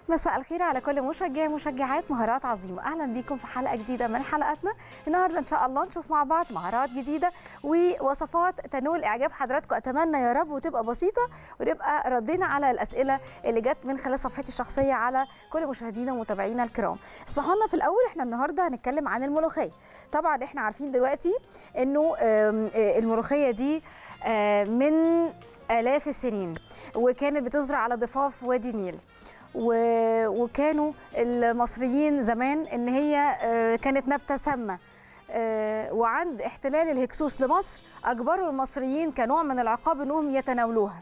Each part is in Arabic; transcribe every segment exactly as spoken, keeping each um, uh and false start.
مساء الخير على كل مشجعي ومشجعات مهارات عظيمه. اهلا بيكم في حلقه جديده من حلقاتنا. النهارده ان شاء الله نشوف مع بعض مهارات جديده ووصفات تنول اعجاب حضراتكم، اتمنى يا رب وتبقى بسيطه ونبقى ردينا على الاسئله اللي جت من خلال صفحتي الشخصيه على كل مشاهدينا ومتابعينا الكرام. اسمحوا لنا في الاول، احنا النهارده هنتكلم عن الملوخيه. طبعا احنا عارفين دلوقتي انه الملوخيه دي من آلاف السنين، وكانت بتزرع على ضفاف وادي النيل، وكانوا المصريين زمان ان هي كانت نبته سامه، وعند احتلال الهكسوس لمصر اجبروا المصريين كنوع من العقاب انهم يتناولوها.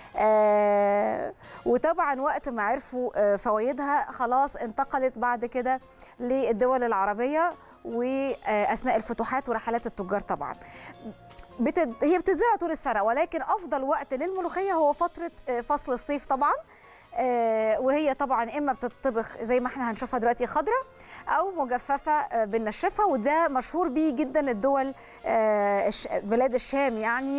وطبعا وقت ما عرفوا فوائدها خلاص انتقلت بعد كده للدول العربيه واثناء الفتوحات ورحلات التجار. طبعا بتد... هي بتتزرع طول السنه، ولكن افضل وقت للملوخيه هو فتره فصل الصيف طبعا. آه وهي طبعا اما بتطبخ زي ما احنا هنشوفها دلوقتي خضراء او مجففه آه بنشفها، وده مشهور بيه جدا الدول آه بلاد الشام يعني،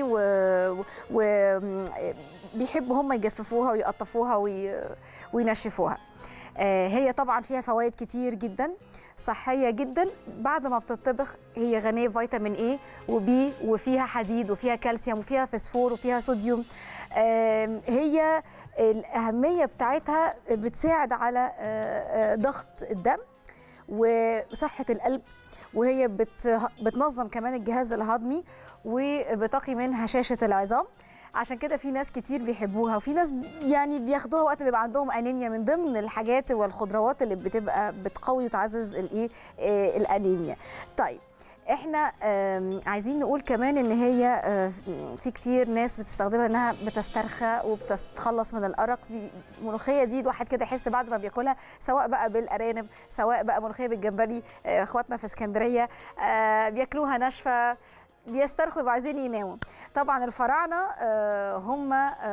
وبيحبوا هم يجففوها ويقطفوها وي... وينشفوها. آه هي طبعا فيها فوائد كتير جدا، صحيه جدا. بعد ما بتطبخ هي غنيه فيتامين ايه وبي، وفيها حديد وفيها كالسيوم وفيها فسفور وفيها صوديوم. آه هي الأهمية بتاعتها بتساعد على ضغط الدم وصحة القلب، وهي بتنظم كمان الجهاز الهضمي وبتقي من هشاشة العظام. عشان كده في ناس كتير بيحبوها، وفي ناس يعني بياخدوها وقت بيبقى عندهم انيميا، من ضمن الحاجات والخضروات اللي بتبقى بتقوي وتعزز الايه الانيميا. طيب احنا عايزين نقول كمان ان هي في كتير ناس بتستخدمها انها بتسترخى وبتتخلص من الارق. الملوخيه دي الواحد كده يحس بعد ما بياكلها، سواء بقى بالارانب سواء بقى ملوخيه بالجمبري، اخواتنا في اسكندريه بياكلوها ناشفه بيسترخوا يبقوا عايزين يناموا. طبعا الفراعنه هم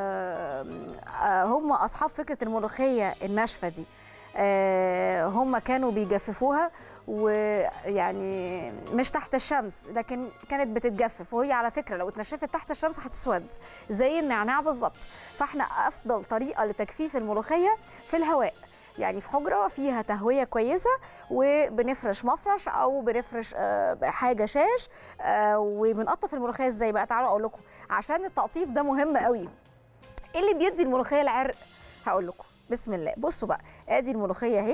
هم اصحاب فكره الملوخيه الناشفه دي. هم كانوا بيجففوها، ويعني مش تحت الشمس لكن كانت بتتجفف، وهي على فكره لو اتنشفت تحت الشمس هتسود زي النعناع بالظبط. فاحنا افضل طريقه لتجفيف الملوخيه في الهواء، يعني في حجره فيها تهويه كويسه، وبنفرش مفرش او بنفرش حاجه شاش، وبنقطف الملوخيه ازاي بقى. تعالوا اقول لكم، عشان التقطيف ده مهم قوي. ايه اللي بيدي الملوخيه العرق؟ هقول لكم. بسم الله. بصوا بقى، ادي الملوخيه اهي.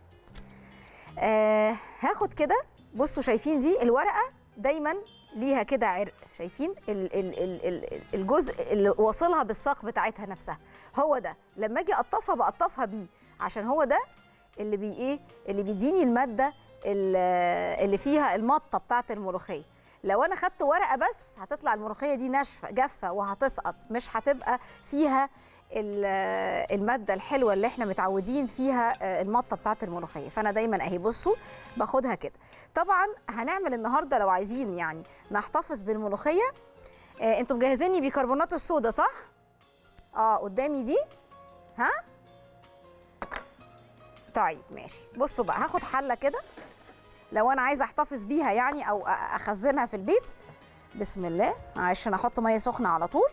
آه هاخد كده، بصوا شايفين دي الورقه دايما ليها كده عرق، شايفين ال ال ال الجزء اللي واصلها بالساق بتاعتها نفسها، هو ده لما اجي اقطفها بقطفها بيه، عشان هو ده اللي بي ايه اللي بيديني الماده اللي فيها المطه بتاعت الملوخيه. لو انا خدت ورقه بس هتطلع الملوخيه دي ناشفه جافه وهتسقط، مش هتبقى فيها الماده الحلوه اللي احنا متعودين فيها المطه بتاعت الملوخيه. فانا دايما اهي بصوا باخدها كده. طبعا هنعمل النهارده لو عايزين يعني نحتفظ بالملوخيه، آه انتوا مجهزيني بيكربونات الصودا صح؟ اه قدامي دي. ها طيب ماشي. بصوا بقى، هاخد حله كده لو انا عايزه احتفظ بيها يعني او اخزنها في البيت. بسم الله، عشان احط ميه سخنه على طول.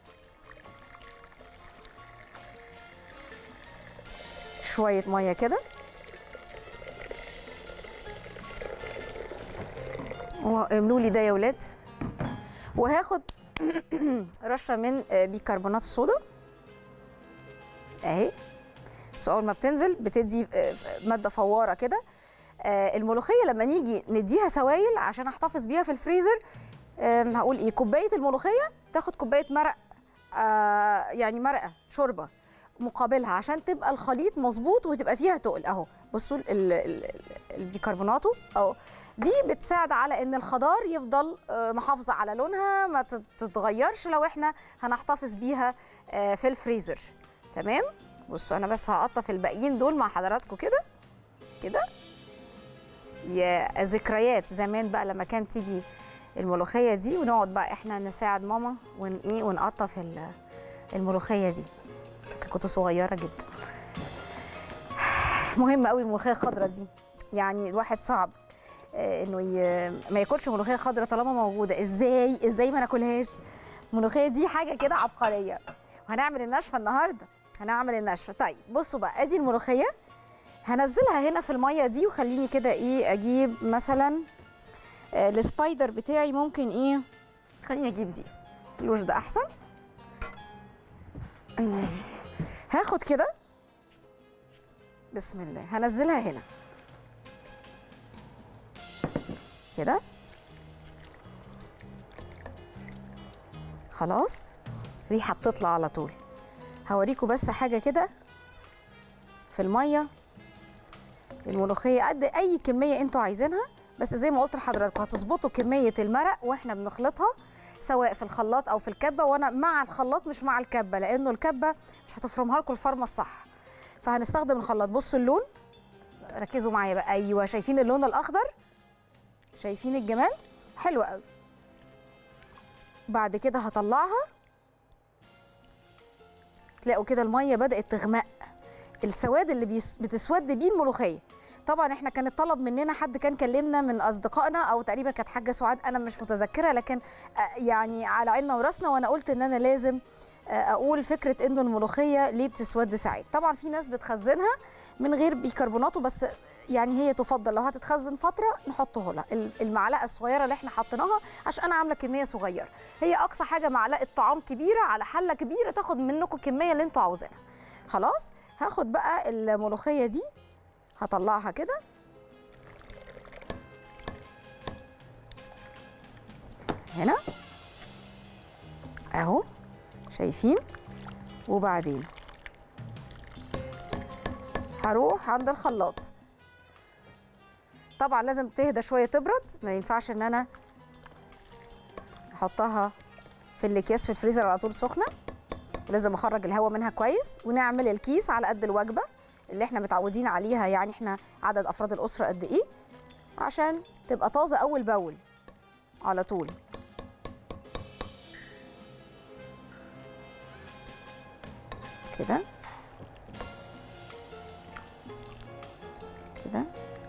شويه ميه كده، واملوا لي ده يا ولاد. وهاخد رشه من بيكربونات الصودا اهي، بس اول ما بتنزل بتدي ماده فواره كده. الملوخيه لما نيجي نديها سوائل عشان احتفظ بيها في الفريزر، هقول ايه، كوبايه الملوخيه تاخد كوبايه مرق، يعني مرقه شوربه مقابلها، عشان تبقى الخليط مظبوط وتبقى فيها تقل. اهو بصوا البيكربوناتو اهو، دي بتساعد على ان الخضار يفضل محافظه على لونها، ما تتغيرش لو احنا هنحتفظ بيها في الفريزر. تمام. بصوا انا بس هقطف الباقيين دول مع حضراتكم كده كده. يا ذكريات زمان بقى لما كانت تيجي الملوخيه دي ونقعد بقى احنا نساعد ماما ون ايه ونقطف الملوخيه دي. كنت صغيره جدا. مهم قوي الملوخيه الخضراء دي، يعني الواحد صعب انه ما ياكلش ملوخيه خضراء طالما موجوده. ازاي ازاي ما ناكلهاش؟ الملوخيه دي حاجه كده عبقريه. وهنعمل النشفه النهارده هنعمل النشفه. طيب بصوا بقى، ادي الملوخيه هنزلها هنا في الميه دي، وخليني كده ايه اجيب مثلا آه السبايدر بتاعي، ممكن ايه خليني اجيب دي اللوش ده احسن. آه. هاخد كده بسم الله، هنزلها هنا كده خلاص. ريحه بتطلع على طول. هوريكم بس حاجه كده في الميه. الملوخيه قد اي كميه انتوا عايزينها، بس زي ما قلت لحضراتكم هتظبطوا كميه المرق واحنا بنخلطها سواء في الخلاط او في الكبه، وانا مع الخلاط مش مع الكبه، لانه الكبه مش هتفرمها لكم الفرمه الصح، فهنستخدم الخلاط. بصوا اللون، ركزوا معايا بقى. ايوه شايفين اللون الاخضر؟ شايفين الجمال؟ حلو قوي. بعد كده هطلعها، تلاقوا كده الميه بدات تغمق، السواد اللي بيس... بتسود بيه الملوخيه. طبعا احنا كان الطلب مننا، حد كان كلمنا من اصدقائنا او تقريبا كانت حاجه سعاد، انا مش متذكره، لكن يعني على عيننا وراسنا، وانا قلت ان انا لازم اقول فكره انه الملوخيه ليه بتسود ساعات. طبعا في ناس بتخزنها من غير بيكربوناته، بس يعني هي تفضل لو هتتخزن فتره نحطه لها المعلقه الصغيره اللي احنا حطيناها، عشان انا عامله كميه صغيره. هي اقصى حاجه معلقه طعام كبيره على حله كبيره تاخد منكم الكميه اللي انتوا عاوزينها. خلاص هاخد بقى الملوخيه دي هطلعها كده هنا اهو، شايفين؟ وبعدين هروح عند الخلاط. طبعا لازم تهدى شويه تبرد، ما ينفعش ان انا احطها في الاكياس في الفريزر على طول سخنه، ولازم اخرج الهواء منها كويس. ونعمل الكيس على قد الوجبه اللي احنا متعودين عليها، يعني احنا عدد افراد الاسره قد ايه، عشان تبقى طازه اول باول على طول. كده كده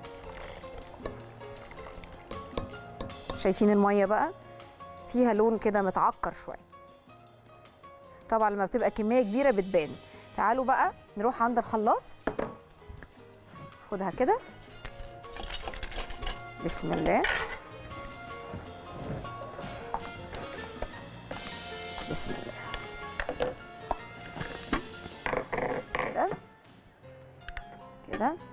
شايفين الميه بقى فيها لون كده متعكر شويه، طبعا لما بتبقى كميه كبيره بتبان. تعالوا بقى نروح عند الخلاط، خدها كده بسم الله، بسم الله كده كده.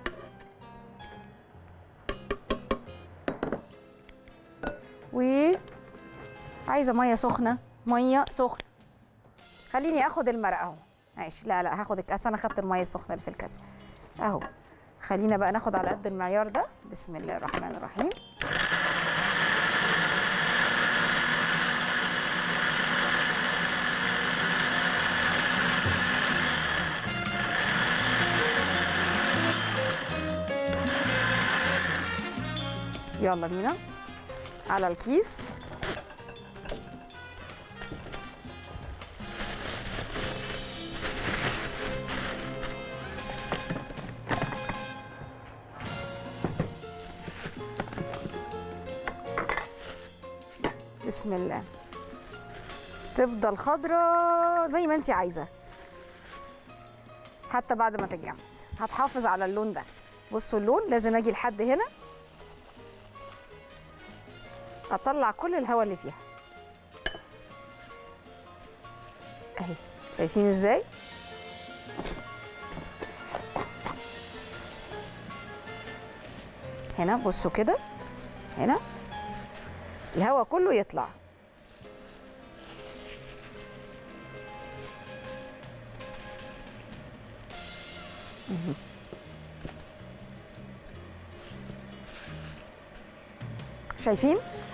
وعايزه ميه سخنه، ميه سخنه. خليني اخد المرق اهو، ماشي. لا لا هاخد، اصل انا خدت الميه السخنه اللي في الكتل اهو. خلينا بقى ناخد على قد المعيار ده. بسم الله الرحمن الرحيم. يلا بينا على الكيس. بسم الله. تفضل خضراء زي ما انت عايزه حتى بعد ما تتجمد، هتحافظ على اللون ده. بصوا اللون، لازم اجي لحد هنا اطلع كل الهواء اللي فيها اهي. شايفين ازاي؟ هنا بصوا كده، هنا الهواء كله يطلع. شايفين؟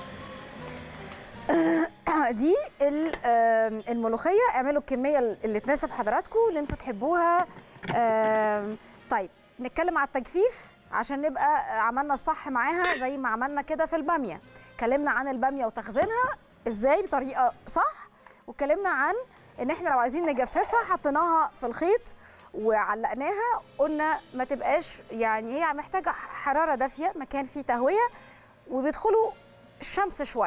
دي الملوخيه. اعملوا الكميه اللي تناسب حضراتكم اللي انتوا تحبوها. طيب نتكلم على التجفيف عشان نبقى عملنا الصح معاها، زي ما عملنا كده في الباميه. اتكلمنا عن الباميه وتخزينها ازاي بطريقه صح، واتكلمنا عن ان احنا لو عايزين نجففها حطيناها في الخيط وعلقناها، قلنا ما تبقاش يعني هي محتاجه حراره دافيه، مكان فيه تهويه وبيدخلوا الشمس شويه.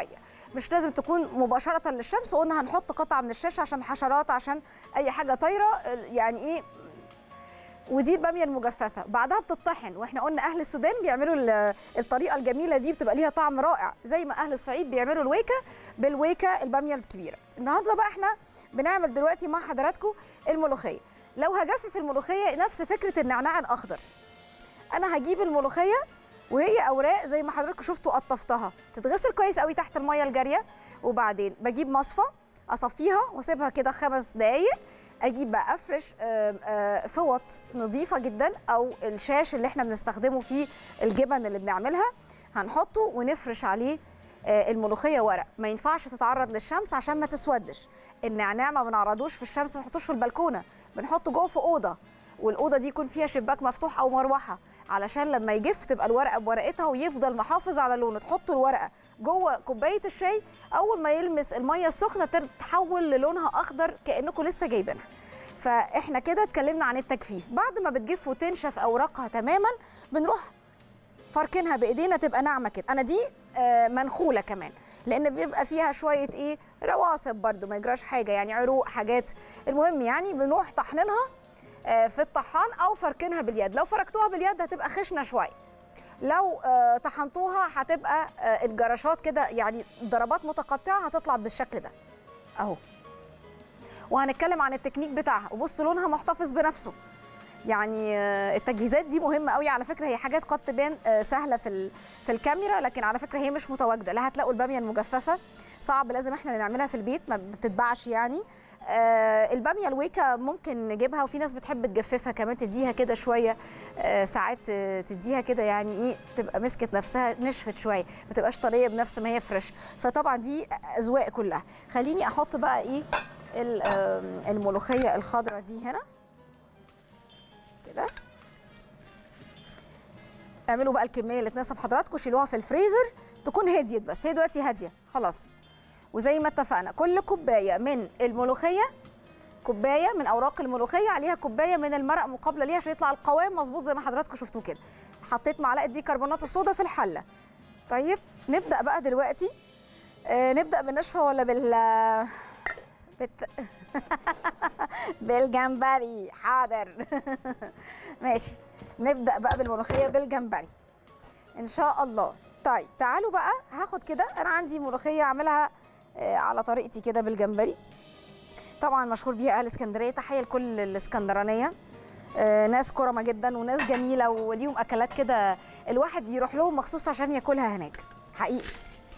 مش لازم تكون مباشره للشمس، وقلنا هنحط قطعه من الشاشه عشان الحشرات، عشان اي حاجه طايره يعني ايه. ودي الباميه المجففه بعدها بتطحن، واحنا قلنا اهل السودان بيعملوا الطريقه الجميله دي، بتبقى ليها طعم رائع، زي ما اهل الصعيد بيعملوا الويكه بالويكه الباميه الكبيره. النهارده بقى احنا بنعمل دلوقتي مع حضراتكم الملوخيه. لو هجفف الملوخيه نفس فكره النعناع الاخضر، انا هجيب الملوخيه وهي اوراق زي ما حضراتكم شفتوا، قطفتها تتغسل كويس قوي تحت الميه الجاريه، وبعدين بجيب مصفى اصفيها واسيبها كده خمس دقائق. اجيب بقى افرش فوط نظيفه جدا، او الشاش اللي احنا بنستخدمه فيه الجبن اللي بنعملها، هنحطه ونفرش عليه الملوخيه ورق. ما ينفعش تتعرض للشمس عشان ما تسودش. النعناع ما بنعرضوش في الشمس، ما نحطوش في البلكونه، بنحطه جوه في اوضه، والاوضه دي يكون فيها شباك مفتوح او مروحه، علشان لما يجف تبقى الورقه بورقتها ويفضل محافظ على لونه. تحطوا الورقه جوه كوبايه الشاي، اول ما يلمس الميه السخنه تتحول للونها اخضر كانكم لسه جايبينها. فاحنا كده اتكلمنا عن التجفيف. بعد ما بتجف وتنشف اوراقها تماما، بنروح فاركينها بايدينا تبقى ناعمه كده. انا دي آه منخوله كمان، لان بيبقى فيها شويه ايه رواسب برده، ما يجراش حاجه يعني، عروق حاجات. المهم يعني بنروح طحنينها في الطحان او فركنها باليد. لو فركتوها باليد هتبقى خشنه شويه، لو طحنتوها هتبقى الجراشات كده يعني ضربات متقطعه، هتطلع بالشكل ده اهو. وهنتكلم عن التكنيك بتاعها. وبصوا لونها محتفظ بنفسه، يعني التجهيزات دي مهمه قوي على فكره. هي حاجات قد تبان سهله في في الكاميرا، لكن على فكره هي مش متواجده. لا هتلاقوا الباميه المجففه صعب، لازم احنا اللي نعملها في البيت، ما بتتباعش يعني. آه الباميه الويكه ممكن نجيبها، وفي ناس بتحب تجففها كمان، تديها كده شويه آه ساعات آه تديها كده يعني ايه، تبقى مسكت نفسها نشفت شويه، ما تبقاش طريه بنفس ما هي فريش. فطبعا دي اذواق كلها. خليني احط بقى ايه الملوخيه الخضراء دي هنا كده. اعملوا بقى الكميه اللي تناسب حضراتكم، شيلوها في الفريزر تكون هديت، بس هي دلوقتي هاديه خلاص. وزي ما اتفقنا كل كوبايه من الملوخيه، كوبايه من اوراق الملوخيه عليها كوبايه من المرق مقابله ليها، عشان يطلع القوام مظبوط زي ما حضراتكم شفتوه كده. حطيت معلقه بيكربونات الصودا في الحله. طيب نبدا بقى دلوقتي. آه نبدا بالنشفه ولا بال بت... بالجمبري؟ حاضر. ماشي، نبدا بقى بالملوخيه بالجمبري ان شاء الله. طيب تعالوا بقى، هاخد كده، انا عندي ملوخيه اعملها على طريقتي كده بالجمبري، طبعا مشهور بيها اهل اسكندريه. تحيه لكل الاسكندرانيه، ناس كرمه جدا وناس جميله، وليهم اكلات كده الواحد يروح لهم مخصوص عشان ياكلها هناك حقيقي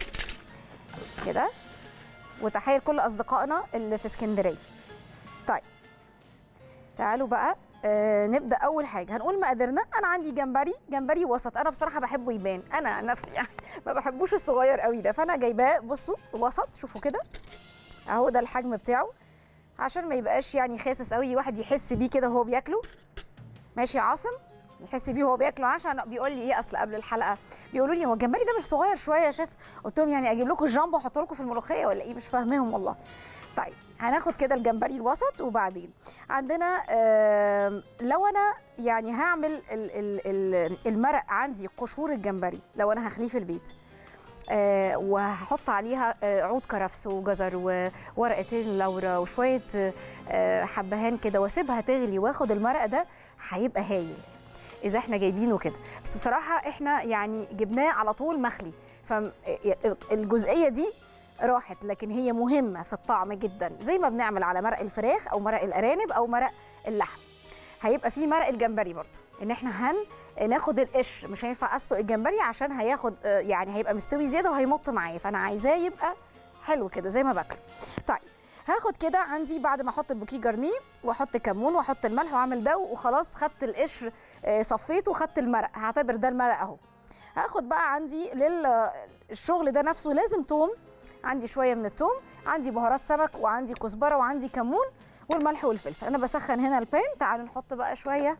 كده. وتحيه لكل اصدقائنا اللي في اسكندريه. طيب تعالوا بقى آه نبدا. اول حاجه هنقول مقاديرنا. انا عندي جمبري، جمبري وسط، انا بصراحه بحبه يبان، انا نفسي يعني ما بحبوش الصغير قوي ده، فانا جايباه بصوا وسط، شوفوا كده اهو، ده الحجم بتاعه، عشان ما يبقاش يعني خاسس قوي، واحد يحس بيه كده وهو بياكله. ماشي يا عاصم، يحس بيه وهو بياكله. عشان بيقول لي ايه، اصل قبل الحلقه بيقولوا لي هو الجمبري ده مش صغير شويه يا شيف؟ قلت لهم يعني اجيب لكم الجامبو واحط لكم في الملوخيه ولا ايه؟ مش فاهمهم والله. طيب هناخد كده الجمبري الوسط، وبعدين عندنا آه لو انا يعني هعمل ال ال ال المرق، عندي قشور الجمبري لو انا هخليه في البيت، آه وهحط عليها آه عود كرفس وجزر وورقتين لورا وشويه آه حبهان كده، واسيبها تغلي واخد المرق ده، هيبقى هايل اذا احنا جايبينه كده. بس بصراحه احنا يعني جبناه على طول مخلي، فالجزئيه دي راحت، لكن هي مهمه في الطعم جدا، زي ما بنعمل على مرق الفراخ او مرق الارانب او مرق اللحم. هيبقى فيه مرق الجمبري برضه، ان احنا هن ناخد القشر، مش هينفع اسلق الجمبري عشان هياخد يعني هيبقى مستوي زياده وهيمط معايا، فانا عايزاه يبقى حلو كده زي ما باكله. طيب هاخد كده عندي بعد ما احط البوكيه جرنيه واحط كمون واحط الملح واعمل ده، وخلاص خدت القشر صفيته وخدت المرق، هعتبر ده المرق اهو. هاخد بقى عندي للشغل ده نفسه لازم توم، عندي شويه من التوم، عندي بهارات سمك، وعندي كزبره، وعندي كمون، والملح والفلفل. انا بسخن هنا البان. تعالوا نحط بقى شويه،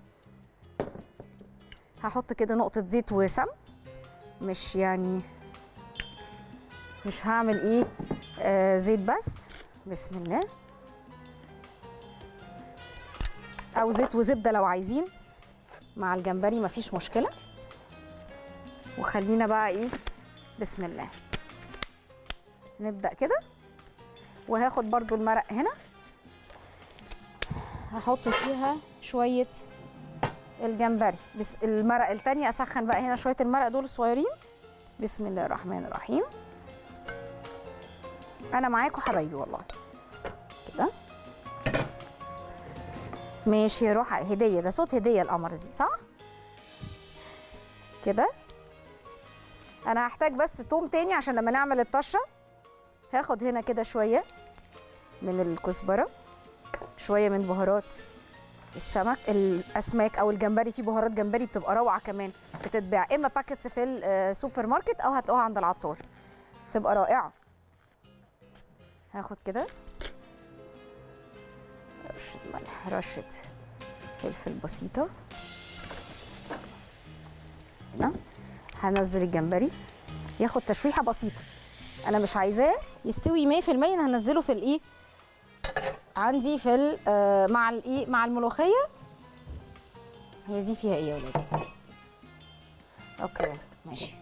هحط كده نقطه زيت وسمن، مش يعني مش هعمل ايه آه زيت بس، بسم الله، او زيت وزبده لو عايزين مع الجمبري مفيش مشكله. وخلينا بقى ايه، بسم الله، نبدا كده، وهاخد برضو المرق هنا هحط فيها شويه الجمبري. بس المرق التانية اسخن بقى هنا شويه المرق دول الصغيرين. بسم الله الرحمن الرحيم. انا معاكم حبايبي والله كده. ماشي يا روح، هديه، ده صوت هديه القمر دي صح كده. انا هحتاج بس توم تاني عشان لما نعمل الطشه. هاخد هنا كده شويه من الكزبره، شويه من بهارات السمك الاسماك او الجمبري. في بهارات جمبري بتبقى روعه كمان، بتتباع اما باكيتس في السوبر ماركت او هتلاقوها عند العطار، تبقى رائعه. هاخد كده رشه ملح، رشه فلفل بسيطه هنا. هنزل الجمبري ياخد تشويحه بسيطه، انا مش عايزاه يستوي مية في المية. انا هنزله في الايه عندي في آه مع الايه مع الملوخيه. هي دي فيها ايه يا ولاد؟ اوكي ماشي.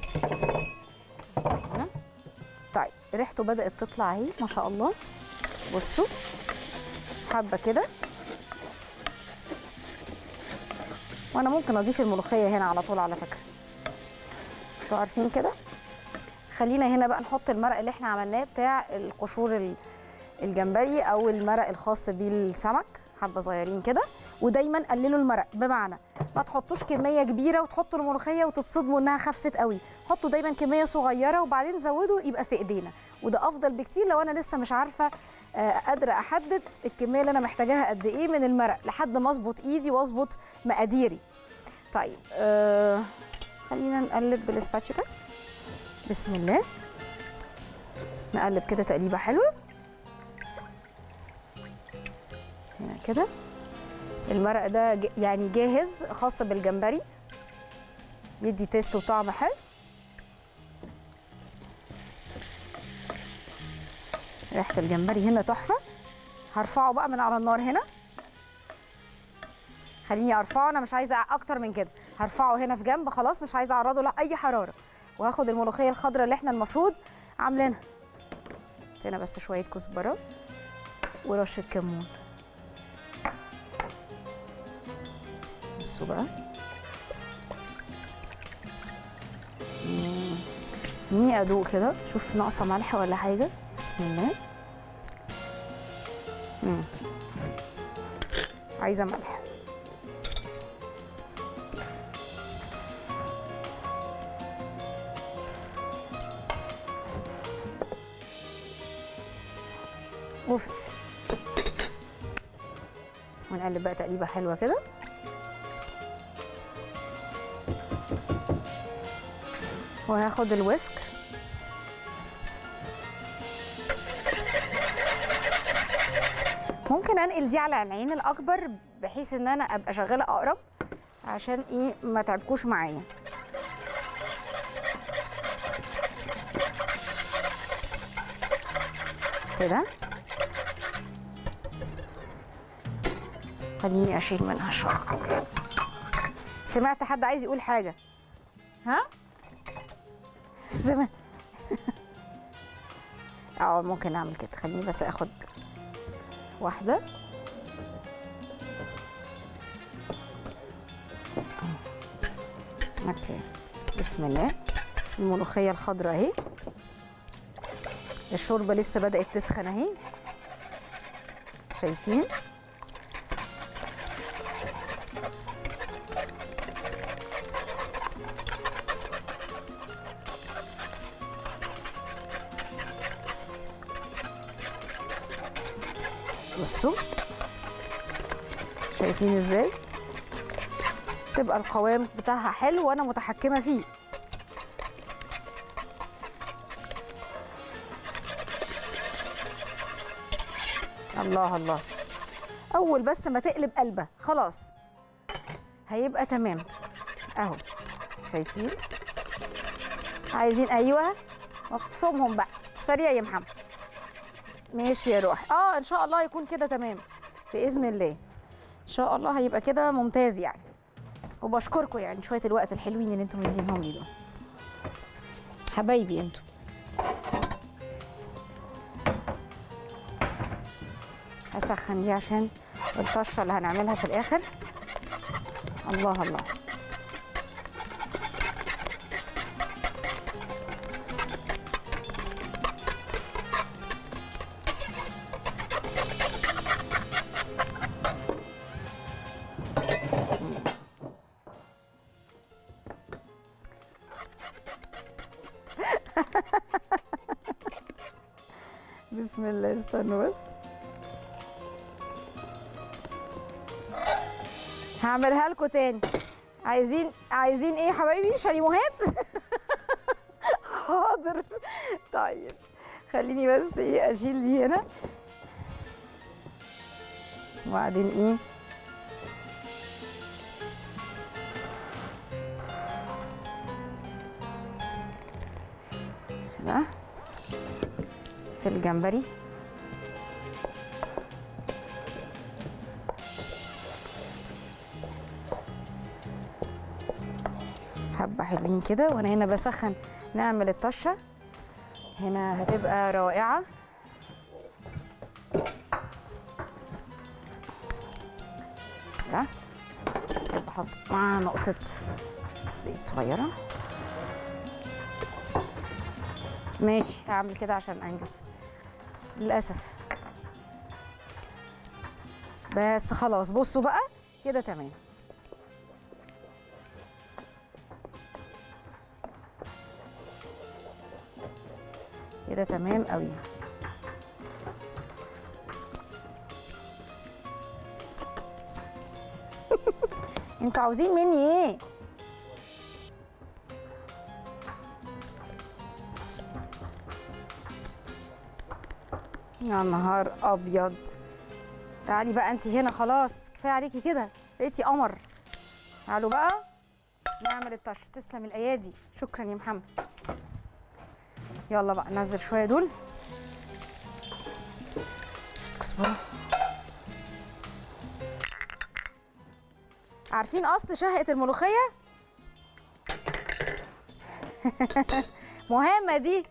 هنا طيب ريحته بدات تطلع اهي ما شاء الله. بصوا حبه كده، وانا ممكن اضيف الملوخيه هنا على طول على فكره، انتوا عارفين كده. خلينا هنا بقى نحط المرق اللي احنا عملناه بتاع القشور الجمبري او المرق الخاص بالسمك، حبه صغيرين كده. ودايما قللوا المرق، بمعنى ما تحطوش كميه كبيره وتحطوا الملوخيه وتتصدموا انها خفت قوي. حطوا دايما كميه صغيره وبعدين زودوا، يبقى في ايدينا، وده افضل بكتير. لو انا لسه مش عارفه آه قادره احدد الكميه اللي انا محتاجاها قد ايه من المرق لحد ما اظبط ايدي واظبط مقاديري. طيب آه خلينا نقلب بالسباتشولا. بسم الله، نقلب كده تقليبه حلوه هنا كده. المرق ده يعني جاهز خاص بالجمبري، يدي تيست وطعم حلو. ريحه الجمبري هنا تحفه. هرفعه بقى من على النار هنا، خليني ارفعه، انا مش عايزه اكتر من كده. هرفعه هنا في جنب خلاص، مش عايزه اعرضه لاي حراره. وهاخد الملوخيه الخضراء اللي احنا المفروض عاملينها هنا، بس شويه كزبره ورشه كمون. بصوا بقى، اني ادوق كده شوف ناقصه ملح ولا حاجه. بسم الله. مم. عايزه ملح. وفلفل. ونقلب بقى تقليبه حلوه كده. وهاخد الويسك ممكن انقل دي على العين الاكبر بحيث ان انا ابقى شغاله اقرب، عشان ايه ما تعبكوش معايا. كده خليني اشيل منها شويه. سمعت حد عايز يقول حاجه؟ ها سمعت. اه ممكن اعمل كده. خليني بس اخد واحده. اوكي بسم الله. الملوخيه الخضراء اهي، الشوربه لسه بدات تسخن اهي، شايفين؟ بصوا شايفين ازاي تبقى القوام بتاعها حلو وانا متحكمه فيه. الله الله. اول بس ما تقلب قلبه خلاص هيبقى تمام اهو، شايفين؟ عايزين ايوه مفهومهم بقى سريع يا محمد. ماشي يا روحي. اه ان شاء الله يكون كده تمام باذن الله، ان شاء الله هيبقى كده ممتاز يعني. وبشكركم يعني شويه الوقت الحلوين اللي انتم مدينهم لي دول، حبايبي انتوا. هسخن دي عشان الطشه اللي هنعملها في الاخر. الله الله. بسم الله، استنوا بس. هعملها لكم تاني. عايزين عايزين ايه يا حبايبي؟ شاليموهات؟ حاضر. طيب خليني بس ايه اشيل دي هنا، وبعدين ايه كده في الجمبري. حبه حلوين كده، وانا هنا بسخن نعمل الطشه. هنا هتبقى رائعه. كده بحط مع نقطه زيت صغيره. ماشي، هعمل كده عشان انجز للاسف. بس خلاص، بصوا بقى كده تمام. كده تمام قوي. انتوا عاوزين مني ايه؟ يا نهار ابيض. تعالي بقى انت هنا، خلاص كفايه عليكي كده، بقيتي قمر. تعالوا بقى نعمل الطش. تسلم الايادي، شكرا يا محمد. يلا بقى ننزل شويه دول. اصبروا. عارفين اصل شهقه الملوخيه؟ مهمه دي.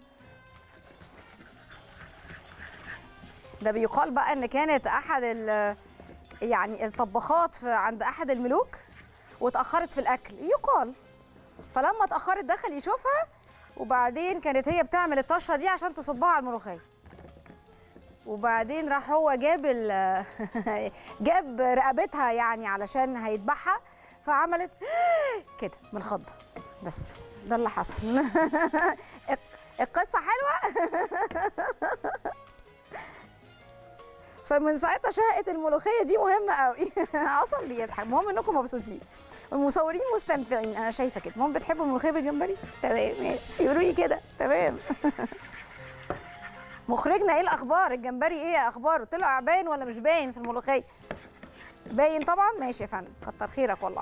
ده بيقال بقى ان كانت احد يعني الطباخات في عند احد الملوك واتاخرت في الاكل، يقال. فلما اتاخرت دخل يشوفها، وبعدين كانت هي بتعمل الطشه دي عشان تصبها على الملوخيه. وبعدين راح هو جاب جاب رقبتها يعني علشان هيذبحها، فعملت كده من الخضه. بس ده اللي حصل. القصه حلوه. فمن ساعتها شهقه الملوخيه دي مهمه قوي. اصلا بيضحك. المهم انكم مبسوطين والمصورين مستمتعين، انا شايفه كده. المهم بتحبوا الملوخيه بالجمبري؟ تمام ماشي، يقولوا لي كده تمام. مخرجنا ايه الاخبار؟ الجمبري ايه اخباره؟ طلع باين ولا مش باين في الملوخيه؟ باين طبعا. ماشي يا فندم، كتر خيرك والله.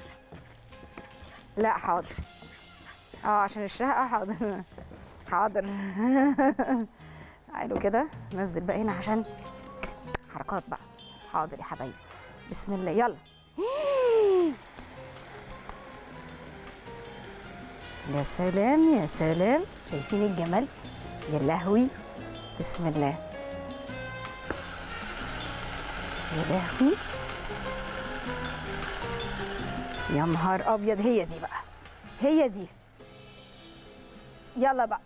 لا حاضر. اه عشان الشهقه. حاضر حاضر. تعالوا كده ننزل بقى هنا عشان حركات بقى. حاضر يا حبايبي. بسم الله. يلا. يا سلام يا سلام، شايفين الجمال؟ يا لهوي. بسم الله. يا لهوي. يا نهار ابيض. هي دي بقى، هي دي. يلا بقى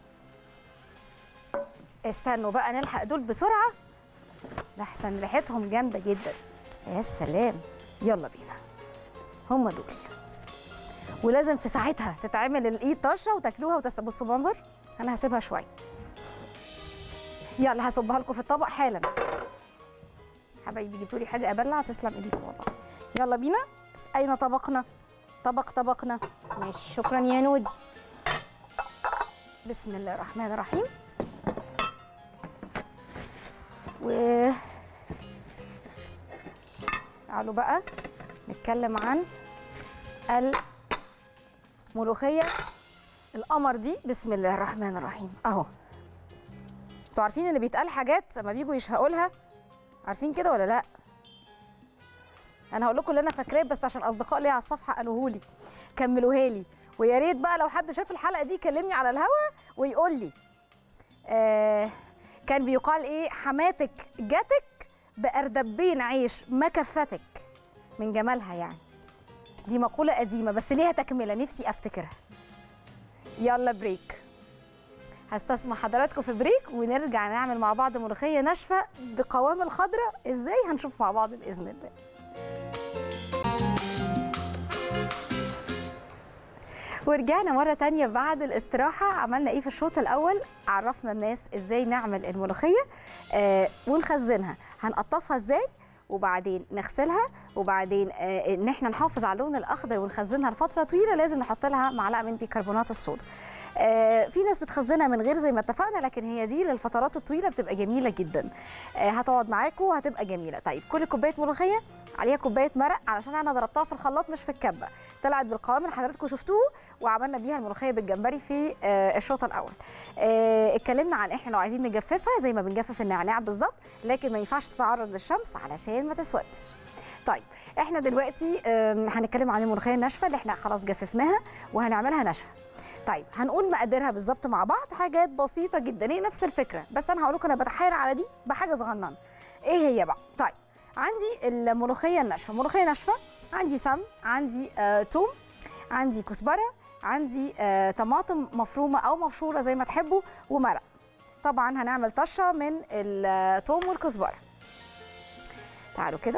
استنوا بقى نلحق دول بسرعه لحسن ريحتهم جامده جدا. يا سلام. يلا بينا. هم دول. ولازم في ساعتها تتعمل الايد طشه وتاكلوها وتس. بصوا منظر. انا هسيبها شويه. يلا هصبها لكم في الطبق حالا. حبايبي جبتوا لي حاجه ابلع. تسلم ايديكم والله. يلا بينا. اين طبقنا؟ طبق طبقنا. ماشي، شكرا يا نودي. بسم الله الرحمن الرحيم. و تعالوا بقى نتكلم عن الملوخيه القمر دي. بسم الله الرحمن الرحيم. اهو. انتوا عارفين ان بيتقال حاجات لما بيجوا يشهقوا لها؟ عارفين كده ولا لا؟ انا هقول لكم اللي انا فاكراه، بس عشان اصدقاء ليا على الصفحه قالوه لي، كملوها لي. ويا ريت بقى لو حد شاف الحلقه دي يكلمني على الهوا ويقول لي. آه كان بيقال ايه؟ حماتك جاتك باردبين عيش ما كفتك من جمالها يعني. دي مقولة قديمة بس ليها تكملة نفسي افتكرها. يلا بريك، هستسمع حضراتكم في بريك ونرجع نعمل مع بعض ملوخية ناشفة بقوام الخضرة ازاي، هنشوف مع بعض بإذن الله. ورجعنا مرة تانية بعد الاستراحة. عملنا ايه في الشوط الأول؟ عرفنا الناس ازاي نعمل الملوخية آه ونخزنها، هنقطفها ازاي، وبعدين نغسلها، وبعدين آه ان احنا نحافظ على اللون الأخضر ونخزنها لفترة طويلة لازم نحط لها معلقة من بيكربونات الصودا. آه في ناس بتخزنها من غير زي ما اتفقنا، لكن هي دي للفترات الطويلة بتبقى جميلة جدا. آه هتقعد معاكم وهتبقى جميلة. طيب كل كوباية ملوخية عليها كوبايه مرق، علشان انا ضربتها في الخلاط مش في الكبه، طلعت بالقوام اللي حضراتكم شفتوه، وعملنا بيها الملوخيه بالجمبري في آه الشوط الاول. آه اتكلمنا عن احنا لو عايزين نجففها زي ما بنجفف النعناع بالظبط، لكن ما ينفعش تتعرض للشمس علشان ما تسودش. طيب احنا دلوقتي آه هنتكلم عن الملوخيه الناشفه اللي احنا خلاص جففناها وهنعملها ناشفه. طيب هنقول مقاديرها بالظبط مع بعض، حاجات بسيطه جدا، هي نفس الفكره، بس انا هقول لكم انا بتحايل على دي بحاجه صغننه. ايه هي بقى؟ طيب عندي الملوخيه الناشفه، ملوخيه ناشفه، عندي سمن، عندي آه توم، عندي كزبره، عندي آه طماطم مفرومه او مبشوره زي ما تحبوا، ومرق. طبعا هنعمل طشه من الثوم والكزبره. تعالوا كده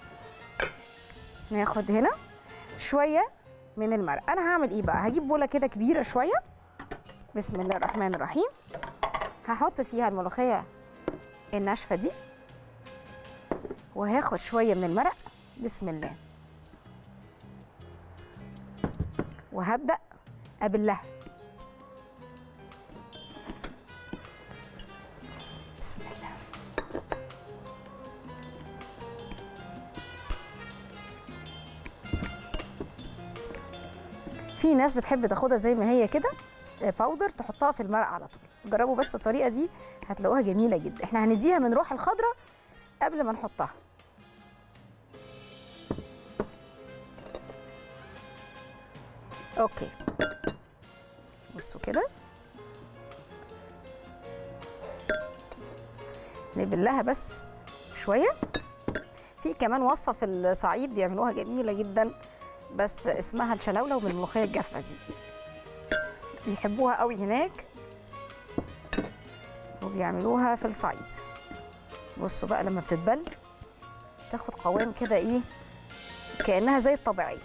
ناخد هنا شويه من المرق. انا هعمل ايه بقى؟ هجيب بوله كده كبيره شويه، بسم الله الرحمن الرحيم، هحط فيها الملوخيه الناشفه دي، وهاخد شويه من المرق، بسم الله، وهبدا ابلها، بسم الله. في ناس بتحب تاخدها زي ما هي كده باودر، تحطها في المرق على طول. جربوا بس الطريقه دي هتلاقوها جميله جدا. احنا هنديها من روح الخضره قبل ما نحطها. اوكي بصوا كده، نبلها بس شويه. في كمان وصفه في الصعيد بيعملوها جميله جدا، بس اسمها الشلاوله من الملوخيه الجافه دي، بيحبوها قوي هناك وبيعملوها في الصعيد. بصوا بقى لما بتتبل تاخد قوام كده ايه كأنها زي الطبيعية،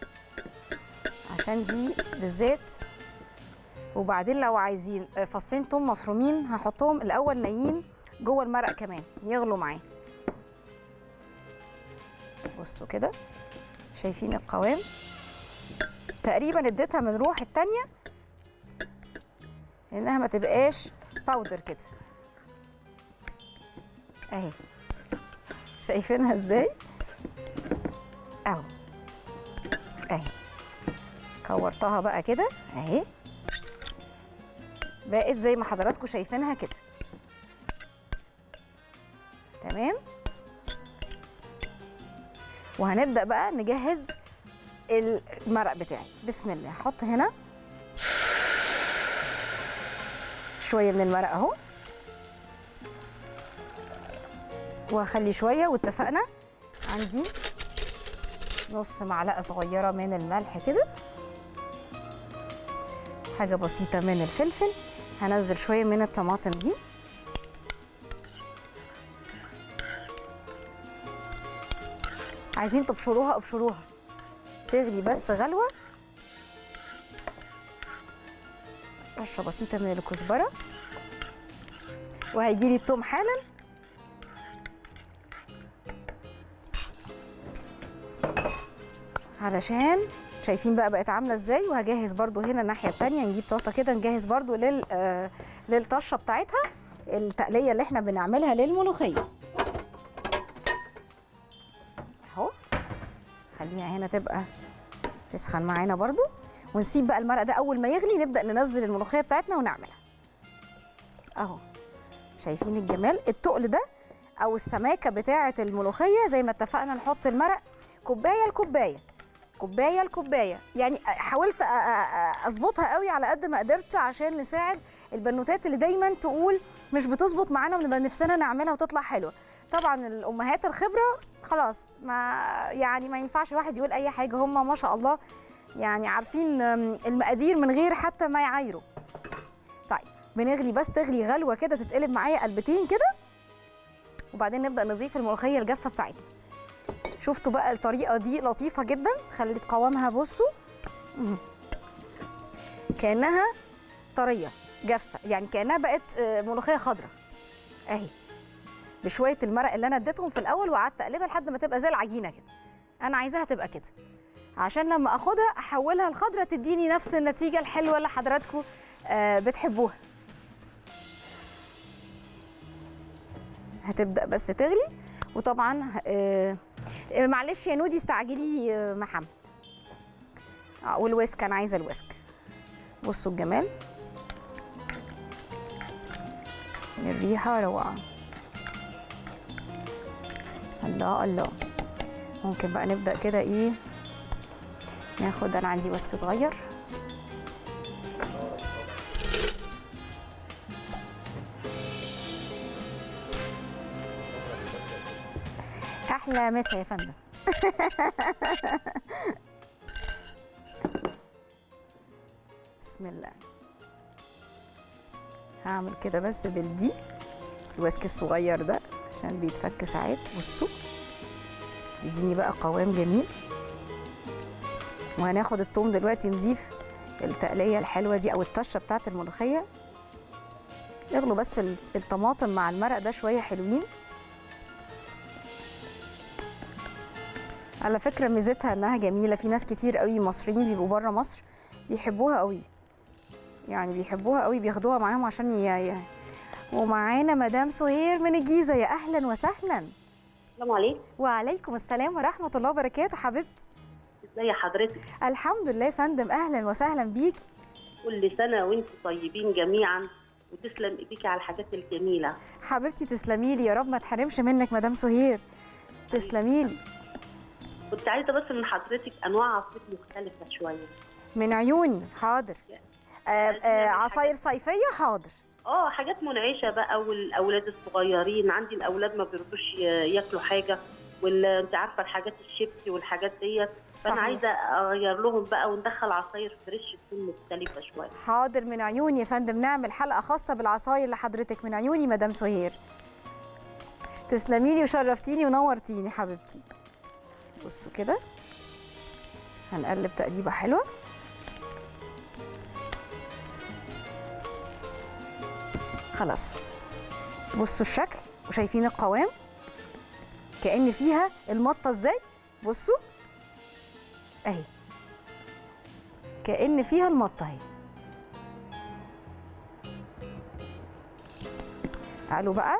عشان دي بالذات. وبعدين لو عايزين فصين توم مفرومين هحطهم الاول نيين جوه المرق كمان يغلوا معاه. بصوا كده، شايفين القوام؟ تقريبا اديتها من روح التانية انها ما تبقاش باودر كده اهي. شايفينها ازاي؟ اهو اهي، كورتها بقى كده اهي، بقت زي ما حضراتكم شايفينها كده. تمام. وهنبدأ بقى نجهز المرق بتاعي. بسم الله. هحط هنا شوية من المرق اهو، وهخلي شوية، واتفقنا عندي نص معلقة صغيرة من الملح كده، حاجة بسيطة من الفلفل، هنزل شوية من الطماطم دي، عايزين تبشروها ابشروها، تغلي بس غلوة. رشة بسيطة من الكزبرة، وهيجيلي التوم حالا. علشان شايفين بقى بقت عامله ازاي. وهجهز برضو هنا الناحيه الثانيه، نجيب طاسه كده نجهز برضو لل آه للطشه بتاعتها، التقليه اللي احنا بنعملها للملوخيه اهو. خليها هنا تبقى تسخن معانا برضو، ونسيب بقى المرق ده اول ما يغلي نبدا ننزل الملوخيه بتاعتنا ونعملها اهو. شايفين الجمال؟ التقل ده او السماكه بتاعه الملوخيه زي ما اتفقنا نحط المرق كوبايه لكوبايه، كوبايه لكوبايه، يعني حاولت اظبطها قوي على قد ما قدرت عشان نساعد البنوتات اللي دايما تقول مش بتظبط معانا ونبقى نفسنا نعملها وتطلع حلوه. طبعا الامهات الخبره خلاص، ما يعني ما ينفعش الواحد يقول اي حاجه، هم ما شاء الله يعني عارفين المقادير من غير حتى ما يعايروا. طيب بنغلي بس تغلي غلوه كده، تتقلب معايا قلبتين كده، وبعدين نبدا نضيف الملوخيه الجافه بتاعتنا. شفتوا بقى الطريقه دي لطيفه جدا، خلت قوامها بصوا كانها طريه جافه، يعني كانها بقت ملوخيه خضراء اهي، بشويه المرق اللي انا اديتهم في الاول، وقعدت اقلبها لحد ما تبقى زي العجينه كده. انا عايزاها تبقى كده عشان لما اخدها احولها لخضره تديني نفس النتيجه الحلوه اللي حضراتكم آه بتحبوها. هتبدا بس تغلي، وطبعا آه معلش يا نودي استعجلي آه محمد. اه والويسك، انا عايزه الويسك. بصوا الجمال، الريحه روعه. الله الله. ممكن بقى نبدا كده ايه، ناخد، انا عندي ويسك صغير. احلى مسا يا فندم. بسم الله. هعمل كده بس بالدي الويسك الصغير ده عشان بيتفك ساعات. بصوا يديني بقى قوام جميل. وهناخد الثوم دلوقتي نضيف التقليه الحلوه دي او الطشه بتاعت الملوخيه. اغلوا بس الطماطم مع المرق ده شويه حلوين. على فكره ميزتها انها جميله، في ناس كتير قوي مصريين بيبقوا بره مصر بيحبوها قوي، يعني بيحبوها قوي، بياخدوها معاهم عشان ي... ومعانا مدام سهير من الجيزه. يا اهلا وسهلا. السلام عليكم. وعليكم السلام ورحمه الله وبركاته. حبيبتي ازي حضرتك؟ الحمد لله يا فندم، اهلا وسهلا بيكي. كل سنه وانتم طيبين جميعا، وتسلم ايديكي على الحاجات الجميله. حبيبتي تسلمي لي، يا رب ما تحرمش منك مدام سهير، تسلمي لي. كنت عايزه بس من حضرتك انواع عصير مختلفه شويه. من عيوني، حاضر. آه آه عصاير صيفيه، حاضر. اه حاجات منعشه بقى، والاولاد الصغيرين، عندي الاولاد ما بيرضوش ياكلوا حاجه، وانت عارفه الحاجات الشيبسي والحاجات ديت، فانا عايزه اغير لهم بقى وندخل عصاير فريش تكون مختلفه شويه. حاضر، من عيوني يا فندم، نعمل حلقه خاصه بالعصاير لحضرتك. من عيوني مدام سهير، تسلمي لي وشرفتيني ونورتيني حبيبتي. بصوا كده هنقلب تقليبه حلوه. خلاص بصوا الشكل وشايفين القوام، كأن فيها المطه ازاي. بصوا اهي، كأن فيها المطه اهي. تعالوا بقى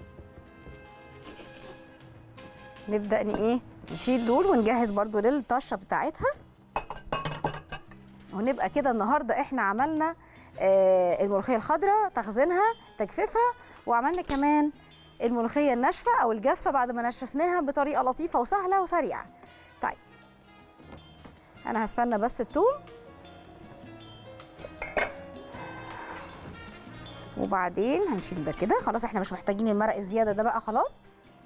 نبدأ ان ايه نشيل دول ونجهز برضو للطشه بتاعتها. ونبقى كده النهارده احنا عملنا آه الملوخيه الخضراء، تخزينها تجفيفها، وعملنا كمان الملوخيه الناشفه او الجافه بعد ما نشفناها بطريقه لطيفه وسهله وسريعه. طيب انا هستنى بس الثوم، وبعدين هنشيل ده كده. خلاص احنا مش محتاجين المرق الزياده ده بقى خلاص.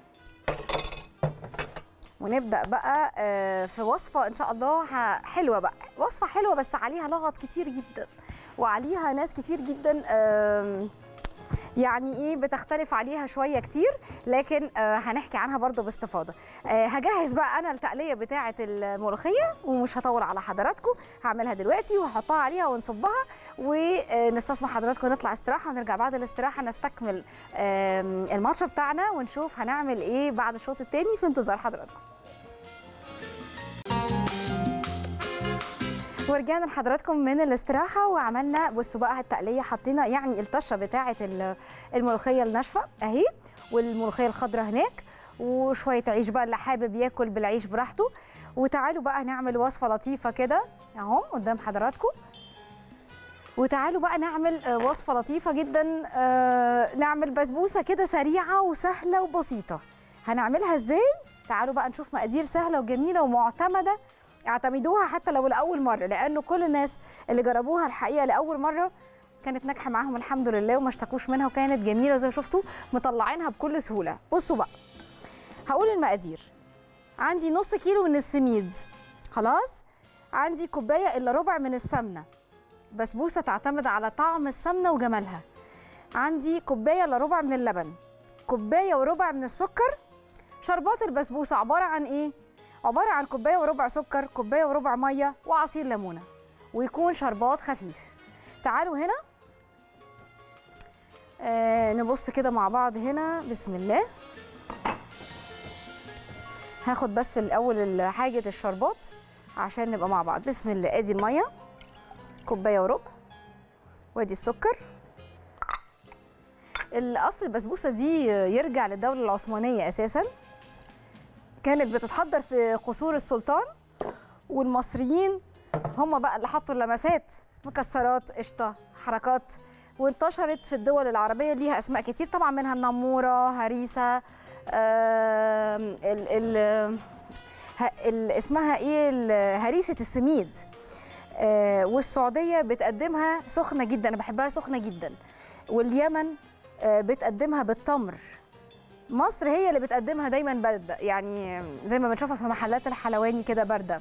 ونبدأ بقى في وصفة إن شاء الله حلوة بقى، وصفة حلوة بس عليها لغط كتير جدا، وعليها ناس كتير جدا يعني إيه بتختلف عليها شوية كتير، لكن هنحكي عنها برضو باستفاضة. هجهز بقى أنا التقلية بتاعة الملوخية ومش هطول على حضراتكم، هعملها دلوقتي وهحطها عليها ونصبها ونستسمح حضراتكم نطلع استراحة، ونرجع بعد الاستراحة نستكمل الماتش بتاعنا ونشوف هنعمل إيه بعد الشوط التاني. في انتظار حضراتكم. ورجعنا لحضراتكم من الاستراحه وعملنا، بصوا بقى التقليه، حطينا يعني الطشه بتاعه الملوخيه الناشفه اهي، والملوخيه الخضراء هناك، وشويه عيش بقى اللي حابب ياكل بالعيش براحته. وتعالوا بقى نعمل وصفه لطيفه كده اهو قدام حضراتكم. وتعالوا بقى نعمل وصفه لطيفه جدا، نعمل بسبوسه كده سريعه وسهله وبسيطه. هنعملها ازاي؟ تعالوا بقى نشوف مقادير سهله وجميله ومعتمده، اعتمدوها حتى لو لاول مره، لانه كل الناس اللي جربوها الحقيقه لاول مره كانت ناجحه معاهم الحمد لله، وما اشتكوش منها، وكانت جميله زي ما شفتوا مطلعينها بكل سهوله. بصوا بقى هقول المقادير. عندي نص كيلو من السميد، خلاص. عندي كوبايه الا ربع من السمنه، بسبوسه تعتمد على طعم السمنه وجمالها. عندي كوبايه الا ربع من اللبن، كوبايه وربع من السكر. شربات البسبوسه عباره عن ايه؟ عباره عن كوبايه وربع سكر، كوبايه وربع ميه، وعصير ليمونه، ويكون شربات خفيف. تعالوا هنا آه نبص كده مع بعض هنا. بسم الله. هاخد بس الاول حاجه الشربات عشان نبقى مع بعض. بسم الله. ادي الميه كوبايه وربع، وادي السكر. الاصل البسبوسه دي يرجع للدوله العثمانيه اساسا، كانت بتتحضر في قصور السلطان، والمصريين هم بقى اللي حطوا اللمسات، مكسرات، قشطه، حركات، وانتشرت في الدول العربيه. ليها اسماء كتير طبعا، منها النموره، هريسه، آه ال ال ال اسمها ايه، هريسه السميد. آه والسعوديه بتقدمها سخنه جدا، انا بحبها سخنه جدا. واليمن آه بتقدمها بالتمر. مصر هي اللي بتقدمها دايما بارده، يعني زي ما بنشوفها في محلات الحلواني كده بارده.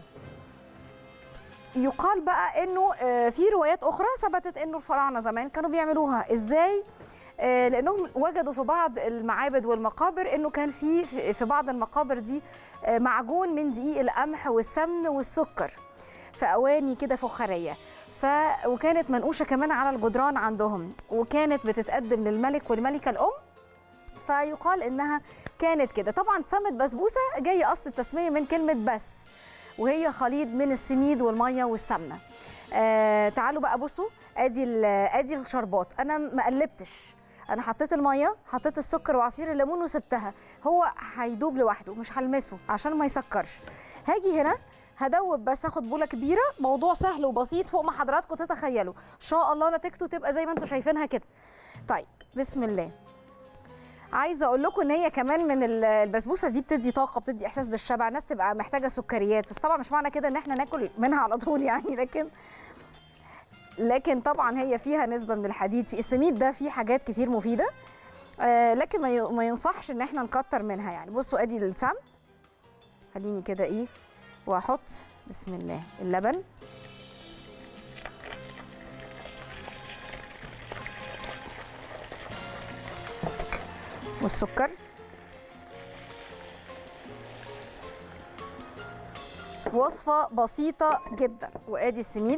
يقال بقى انه في روايات اخرى ثبتت انه الفراعنه زمان كانوا بيعملوها ازاي، لانهم وجدوا في بعض المعابد والمقابر انه كان في في بعض المقابر دي معجون من دقيق القمح والسمن والسكر في اواني كده فخاريه، ف وكانت منقوشه كمان على الجدران عندهم، وكانت بتتقدم للملك والملكه الام. فيقال انها كانت كده. طبعا سمت بسبوسه جايه اصل التسميه من كلمه بس، وهي خليط من السميد والميه والسمنه. آه تعالوا بقى بصوا. ادي ادي الشربات، انا ما قلبتش، انا حطيت الميه، حطيت السكر وعصير الليمون وسبتها، هو هيدوب لوحده، مش هلمسه عشان ما يسكرش. هاجي هنا هدوب بس، اخد بوله كبيره. موضوع سهل وبسيط فوق ما حضراتكم تتخيلوا، ان شاء الله نتيجته تبقى زي ما انتم شايفينها كده. طيب بسم الله. عايزه اقول لكم ان هي كمان من البسبوسه دي بتدي طاقه، بتدي احساس بالشبع. الناس تبقى محتاجه سكريات، بس طبعا مش معنى كده ان احنا ناكل منها على طول يعني، لكن لكن طبعا هي فيها نسبه من الحديد. في السميد ده فيه حاجات كتير مفيده، آه لكن ما ينصحش ان احنا نكتر منها يعني. بصوا ادي السمن، خليني كده ايه واحط بسم الله اللبن، والسكر، وصفة بسيطة جدا. وادي السميد.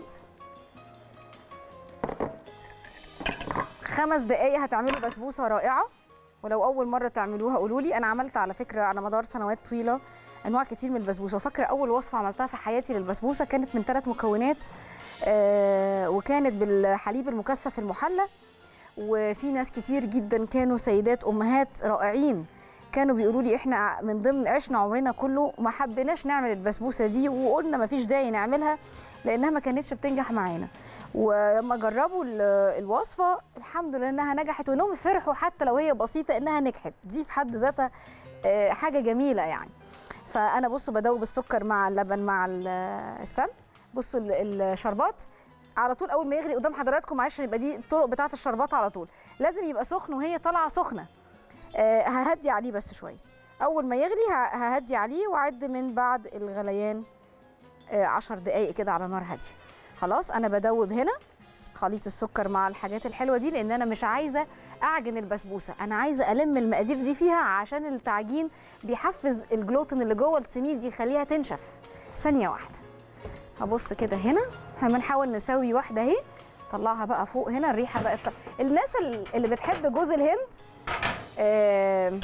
خمس دقايق هتعملوا بسبوسة رائعة، ولو أول مرة تعملوها قولوا لي. أنا عملت على فكرة على مدار سنوات طويلة أنواع كتير من البسبوسة، وفاكرة أول وصفة عملتها في حياتي للبسبوسة كانت من ثلاث مكونات، آه وكانت بالحليب المكثف المحلى. وفي ناس كتير جدا كانوا سيدات امهات رائعين كانوا بيقولوا لي احنا من ضمن عشنا عمرنا كله ما حبيناش نعمل البسبوسه دي، وقلنا ما فيش داعي نعملها لانها ما كانتش بتنجح معانا. ولما جربوا الوصفه الحمد لله انها نجحت، وانهم فرحوا حتى لو هي بسيطه انها نجحت. دي في حد ذاتها حاجه جميله يعني. فانا بصوا بدوب السكر مع اللبن مع السمن. بصوا الشربات على طول اول ما يغلي قدام حضراتكم، معلش يبقى دي الطرق بتاعه الشربات، على طول لازم يبقى سخن وهي طالعه سخنه. أه ههدي عليه بس شويه. اول ما يغلي ههدي عليه واعد من بعد الغليان أه عشر دقائق كده على نار هاديه. خلاص انا بدوب هنا خليط السكر مع الحاجات الحلوه دي، لان انا مش عايزه اعجن البسبوسه، انا عايزه الم المقادير دي فيها عشان التعجين بيحفز الجلوتين اللي جوه السميد يخليها تنشف. ثانيه واحده هبص كده هنا، هنحاول نسوي واحده اهي، طلعها بقى فوق هنا. الريحه بقت ط... الناس اللي بتحب جوز الهند آه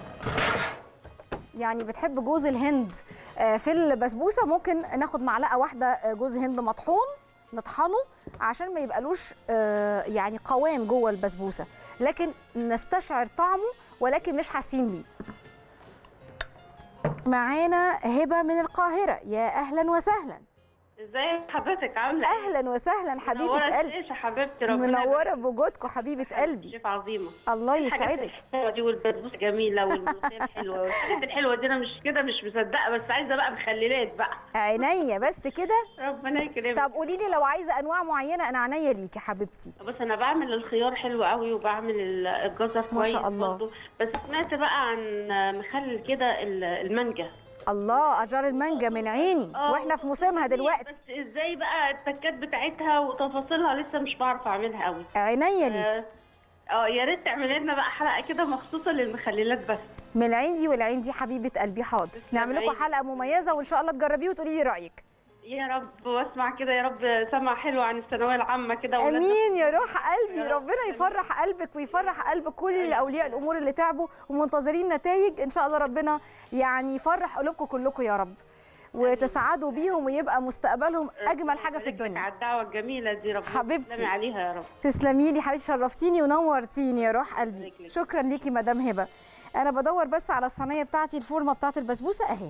يعني بتحب جوز الهند آه في البسبوسه، ممكن ناخد معلقه واحده جوز هند مطحون نطحنه عشان ما يبقالوش آه يعني قوام جوه البسبوسه، لكن نستشعر طعمه ولكن مش حاسين بيه. معانا هبه من القاهره، يا اهلا وسهلا. ازاي حضرتك عامله ايه؟ اهلا وسهلا حبيبه منوره قلبي. الشاشه حبيبتي، ربنا منوره بوجودكم حبيبه قلبي. شيف عظيمه. الله يسعدك. الحلوه دي والبسبوسه جميله والملوخيه الحلوه والحاجات الحلوه دي، انا مش كده مش مصدقه، بس عايزه بقى مخللات بقى. عينيا بس كده. ربنا يكرمك. طب قولي لي لو عايزه انواع معينه، انا عينيا ليكي حبيبتي. بس انا بعمل الخيار حلو قوي وبعمل الجزر كويس ما شاء الله برضه. بس سمعت بقى عن مخلل كده المانجا. الله، اشجار المانجا من عيني واحنا في موسمها دلوقتي. بس ازاي بقى التكات بتاعتها وتفاصيلها لسه مش بعرف اعملها قوي. عينيا ليكي. اه يا ريت تعملي لنا بقى حلقه كده مخصوصه للمخللات بس. من عندي والعين دي حبيبه قلبي. حاضر، نعمل لكم حلقه مميزه وان شاء الله تجربيه وتقولي لي رايك. يا رب، واسمع كده يا رب سمع حلو عن الثانويه العامه كده. امين يا روح قلبي، ربنا يفرح قلبك ويفرح قلب كل اولياء الامور اللي تعبوا ومنتظرين نتائج. ان شاء الله ربنا يعني يفرح قلوبكم كلكم يا رب، وتسعدوا بيهم ويبقى مستقبلهم اجمل حاجه في الدنيا. على الدعوه الجميله دي، ربنا حبيبتي تسلمي عليها يا رب. تسلمي لي حبيبتي، شرفتيني ونورتيني يا روح قلبي. شكرا ليكي مدام هبه. انا بدور بس على الصينيه بتاعتي، الفورمه بتاعت البسبوسه اهي.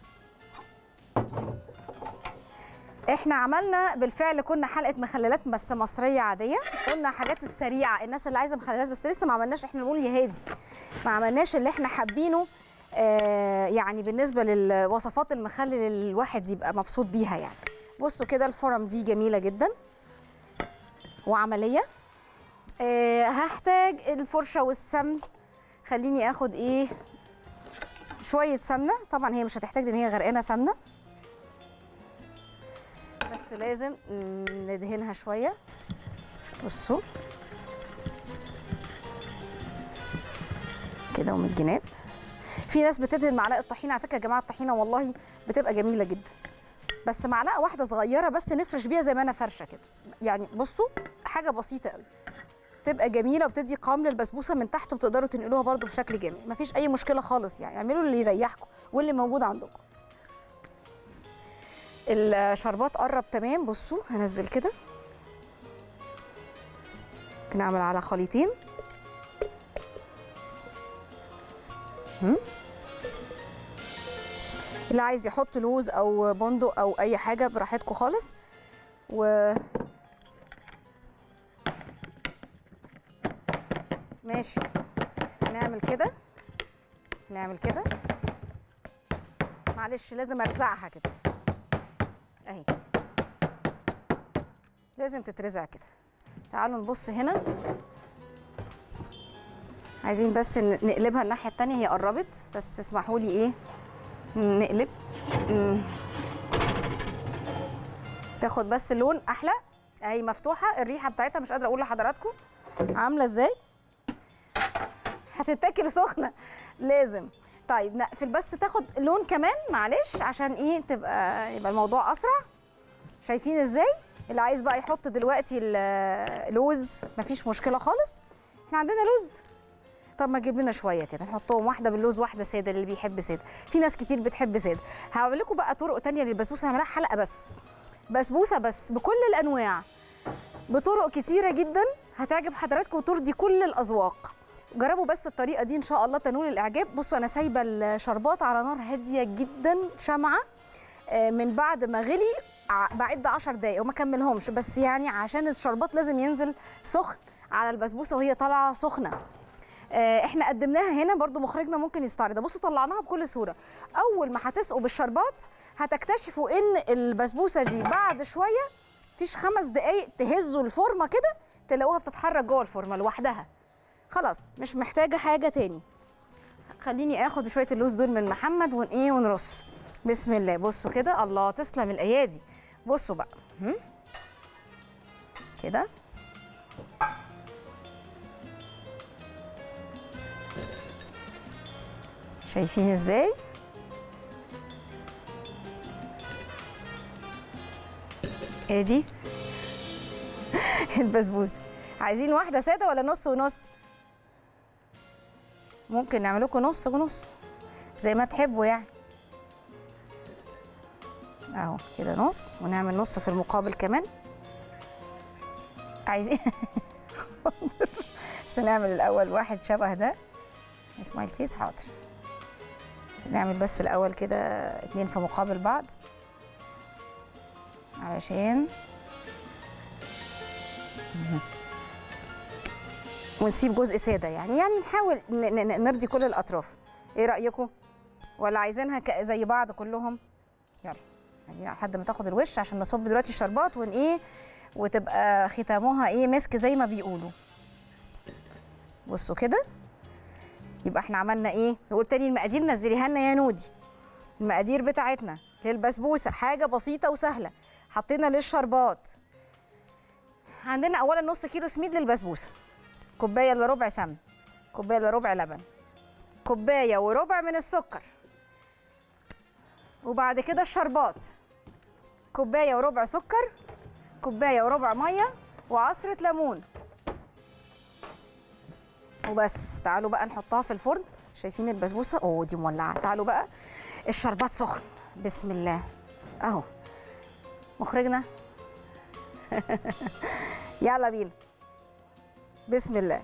احنا عملنا بالفعل، كنا حلقه مخللات بس مصريه عاديه، قلنا حاجات السريعه الناس اللي عايزه مخللات، بس لسه ما عملناش، احنا نقول يا هادي ما عملناش اللي احنا حابينه. آه يعني بالنسبه للوصفات المخلل الواحد يبقى مبسوط بيها يعني. بصوا كده الفرم دي جميله جدا وعمليه. آه هحتاج الفرشه والسمن. خليني اخد ايه شويه سمنه، طبعا هي مش هتحتاج لان هي غرقانه سمنه، بس لازم ندهنها شويه. بصوا كده ومن الجناب. في ناس بتدهن معلقه طحينه، على فكره يا جماعه الطحينه والله بتبقى جميله جدا، بس معلقه واحده صغيره بس نفرش بيها زي ما انا فرشه كده يعني. بصوا حاجه بسيطه قوي تبقى جميله وبتدي قوام للبسبوسه من تحت، وتقدروا تنقلوها برده بشكل جميل، مفيش اي مشكله خالص يعني. اعملوا اللي يريحكم واللي موجود عندكم. الشربات قرب تمام. بصوا هنزل كده، نعمل على خليطين. هم؟ اللي عايز يحط لوز او بندق او اي حاجه براحتكم خالص. و ماشي، نعمل كده نعمل كده. معلش لازم ارزعها كده اهي، لازم تترزع كده. تعالوا نبص هنا، عايزين بس نقلبها الناحيه التانيه، هي قربت بس اسمحوا لي ايه نقلب. مم. تاخد بس لون احلى اهي، مفتوحه. الريحه بتاعتها مش قادره اقول لحضراتكم عامله ازاي، هتتاكل سخنه لازم. طيب نقفل بس تاخد لون كمان معلش عشان ايه تبقى يبقى الموضوع اسرع. شايفين ازاي؟ اللي عايز بقى يحط دلوقتي اللوز مفيش مشكله خالص، احنا عندنا لوز. طب ما تجيب لنا شويه كده نحطهم، واحده باللوز واحده ساده اللي بيحب ساده. في ناس كتير بتحب ساده. هقول لكم بقى طرق تانية للبسبوسه، هعملها حلقه بس بسبوسه بس بكل الانواع بطرق كتيره جدا هتعجب حضراتكم وترضي كل الاذواق. جربوا بس الطريقه دي ان شاء الله تنول الاعجاب. بصوا انا سايبه الشربات على نار هاديه جدا شمعه من بعد ما غلي، بعد عشر دقايق وما كملهمش، بس يعني عشان الشربات لازم ينزل سخن على البسبوسه وهي طالعه سخنه. احنا قدمناها هنا برضو، مخرجنا ممكن يستعرضها. بصوا طلعناها بكل صوره. اول ما هتسقوا بالشربات هتكتشفوا ان البسبوسه دي بعد شويه فيش خمس دقايق تهزوا الفورمه كده تلاقوها بتتحرك جوه الفورمه لوحدها، خلاص مش محتاجه حاجه تاني. خليني اخد شويه اللوز دول من محمد ون ايه ونرص. بسم الله. بصوا كده، الله تسلم الايادي. بصوا بقى كده شايفين ازاي؟ ادي البسبوسه. عايزين واحده ساده ولا نص ونص؟ ممكن نعمل لكم نص ونص زي ما تحبوا يعني. اهو كده نص، ونعمل نص في المقابل كمان. عايزين بس نعمل الاول واحد شبه ده اسماعيل فيس. حاضر، نعمل بس الاول كده اتنين في مقابل بعض. علشان ونسيب جزء ساده يعني يعني نحاول نرضي كل الاطراف. ايه رايكم؟ ولا عايزينها زي بعض كلهم؟ يلا عايزين لحد ما تاخد الوش عشان نصب دلوقتي الشربات ون ايه وتبقى ختامها ايه مسك زي ما بيقولوا. بصوا كده، يبقى احنا عملنا ايه؟ نقول تاني المقادير، نزليها لنا يا نودي. المقادير بتاعتنا للبسبوسه حاجه بسيطه وسهله. حطينا للشربات، عندنا اولا نص كيلو سميد للبسبوسه، كوبايه الا ربع سمن، كوبايه الا ربع لبن، كوبايه وربع من السكر، وبعد كده الشربات كوبايه وربع سكر، كوبايه وربع ميه، وعصره ليمون وبس. تعالوا بقى نحطها في الفرن. شايفين البسبوسه؟ اوه دي مولعه. تعالوا بقى، الشربات سخن، بسم الله اهو مخرجنا يلا بينا، بسم الله.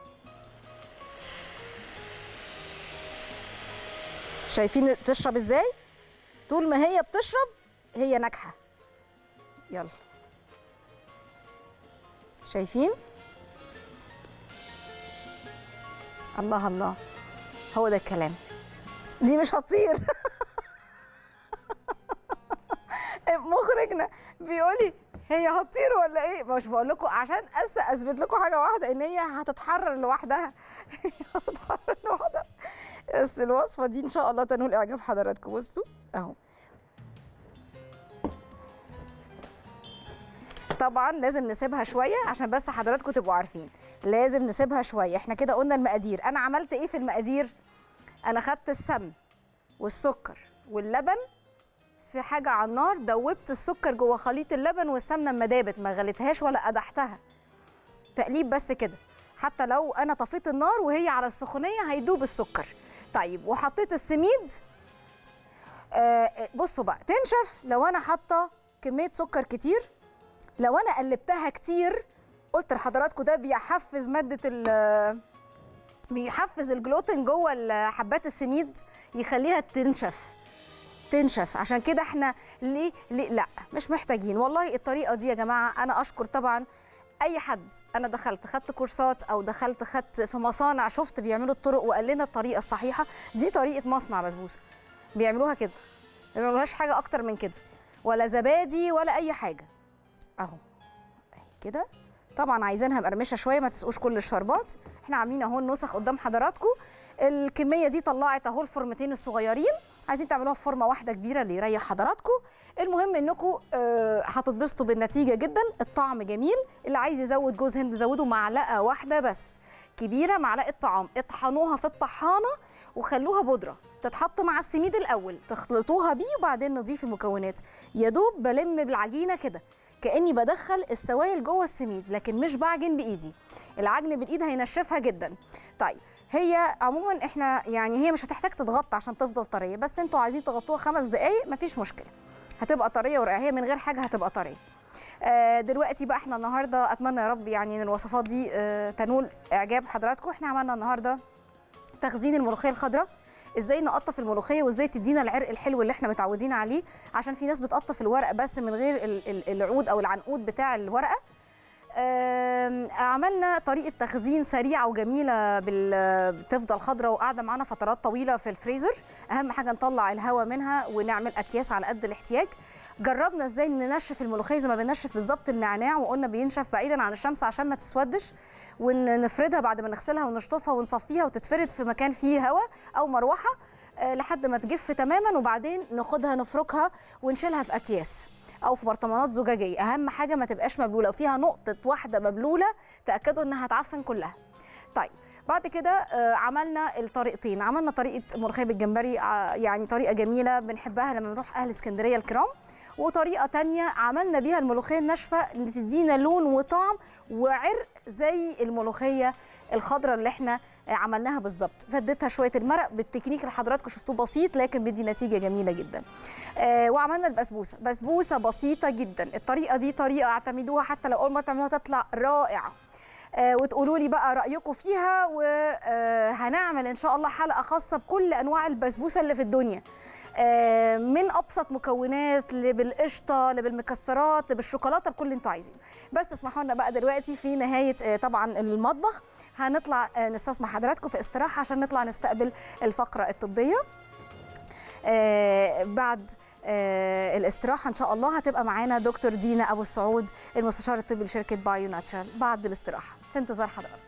شايفين بتشرب ازاي؟ طول ما هي بتشرب هي ناجحه. يلا شايفين؟ الله الله، هو ده الكلام. دي مش هتطير مخرجنا بيقولي هي هتطير ولا ايه؟ مش بقول لكم عشان بس اثبت لكم حاجه واحده، ان هي هتتحرر لوحدها هتتحرر لوحدها. بس الوصفه دي ان شاء الله تنول اعجاب حضراتكم. بصوا اهو، طبعا لازم نسيبها شويه عشان بس حضراتكم تبقوا عارفين، لازم نسيبها شويه. احنا كده قلنا المقادير. انا عملت ايه في المقادير؟ انا خدت السمن والسكر واللبن في حاجه على النار، دوبت السكر جوه خليط اللبن والسمنه اما دابت، ما غليتهاش ولا قدحتها، تقليب بس كده. حتى لو انا طفيت النار وهي على السخونيه هيدوب السكر. طيب وحطيت السميد. آه بصوا بقى، تنشف لو انا حاطه كميه سكر كتير. لو انا قلبتها كتير، قلت لحضراتكم ده بيحفز ماده ال بيحفز الجلوتين جوه حبات السميد، يخليها تنشف تنشف. عشان كده احنا ليه, ليه لا مش محتاجين. والله الطريقه دي يا جماعه، انا اشكر طبعا اي حد انا دخلت خدت كورسات او دخلت خدت في مصانع شفت بيعملوا الطرق وقال لنا الطريقه الصحيحه. دي طريقه مصنع بسبوسه بيعملوها كده، ما بيعملوهاش حاجه اكتر من كده، ولا زبادي ولا اي حاجه. اهو كده. طبعا عايزينها مقرمشه شويه، ما تسقوش كل الشربات. احنا عاملين اهو النسخ قدام حضراتكم. الكميه دي طلعت اهو الفورمتين الصغيرين، عايزين تعملوها في فورمه واحده كبيره اللي يريح حضراتكم. المهم انكم آه هتتبسطوا بالنتيجه جدا. الطعم جميل. اللي عايز يزود جوز هند زودوا معلقه واحده بس كبيره، معلقه طعام. اطحنوها في الطحانه وخلوها بودره تتحط مع السميد الاول، تخلطوها بيه وبعدين نضيف المكونات. يا دوب بلم بالعجينه كده كاني بدخل السوائل جوه السميد، لكن مش بعجن بايدي. العجن بالايد هينشفها جدا. طيب هي عموما احنا يعني هي مش هتحتاج تتغطى عشان تفضل طريه، بس انتوا عايزين تغطوها خمس دقائق مفيش مشكله، هتبقى طريه ورقيقه. هي من غير حاجه هتبقى طريه. آه دلوقتي بقى احنا النهارده اتمنى يا رب يعني ان الوصفات دي آه تنول اعجاب حضراتكم. احنا عملنا النهارده تخزين الملوخيه الخضراء، ازاي نقطف الملوخيه وازاي تدينا العرق الحلو اللي احنا متعودين عليه، عشان في ناس بتقطف الورق بس من غير العود او العنقود بتاع الورقه. عملنا طريقه تخزين سريعه وجميله بتفضل خضراء وقاعده معانا فترات طويله في الفريزر. اهم حاجه نطلع الهواء منها ونعمل اكياس على قد الاحتياج. جربنا ازاي ننشف الملوخيه زي ما بننشف بالظبط النعناع، وقلنا بينشف بعيدا عن الشمس عشان ما تسودش، ونفردها بعد ما نغسلها ونشطفها ونصفيها وتتفرد في مكان فيه هواء او مروحه أه لحد ما تجف تماما، وبعدين ناخدها نفركها ونشيلها في اكياس او في برطمانات زجاجيه. اهم حاجه ما تبقاش مبلوله، وفيها نقطه واحده مبلوله تاكدوا انها هتعفن كلها. طيب بعد كده آه عملنا الطريقتين. عملنا طريقه ملوخيه بالجمبري، آه يعني طريقه جميله بنحبها لما نروح اهل اسكندريه الكرام، وطريقه تانية عملنا بيها الملوخيه الناشفه اللي تدينا لون وطعم وعرق زي الملوخيه الخضراء اللي احنا عملناها بالظبط. فديتها شويه المرق بالتكنيك اللي حضراتكم شفتوه بسيط لكن بيدي نتيجه جميله جدا. آه وعملنا البسبوسه، بسبوسه بسيطه جدا. الطريقه دي طريقه اعتمدوها حتى لو اول ما تعملوها تطلع رائعه. آه وتقولوا لي بقى رايكم فيها، وهنعمل ان شاء الله حلقه خاصه بكل انواع البسبوسه اللي في الدنيا. من ابسط مكونات اللي بالقشطه اللي بالمكسرات اللي بالشوكولاته بكل اللي انتوا عايزينه. بس اسمحوا لنا بقى دلوقتي في نهايه طبعا المطبخ هنطلع نستسمح حضراتكم في استراحه عشان نطلع نستقبل الفقره الطبيه. بعد الاستراحه ان شاء الله هتبقى معانا دكتور دينا ابو السعود المستشار الطبي لشركه بايو ناتشرال بعد الاستراحه، في انتظار حضراتكم.